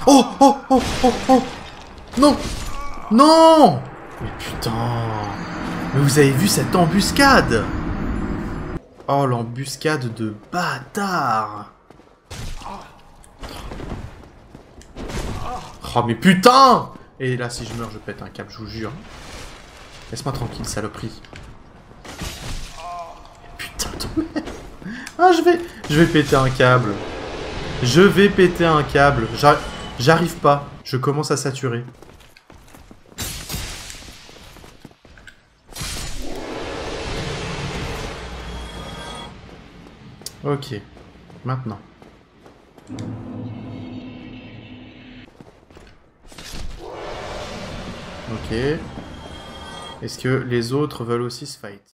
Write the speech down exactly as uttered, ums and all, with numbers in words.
Oh, oh, oh, oh, oh. Non. Non. Mais putain. Mais vous avez vu cette embuscade? Oh, l'embuscade de bâtard. Oh, mais putain. Et là, si je meurs, je pète un câble, je vous jure. Laisse-moi tranquille, saloperie. Putain de merde. Ah, je vais... Je vais péter un câble. Je vais péter un câble. J'arrive pas. Je commence à saturer. Ok. Maintenant. Ok. Est-ce que les autres veulent aussi se fight?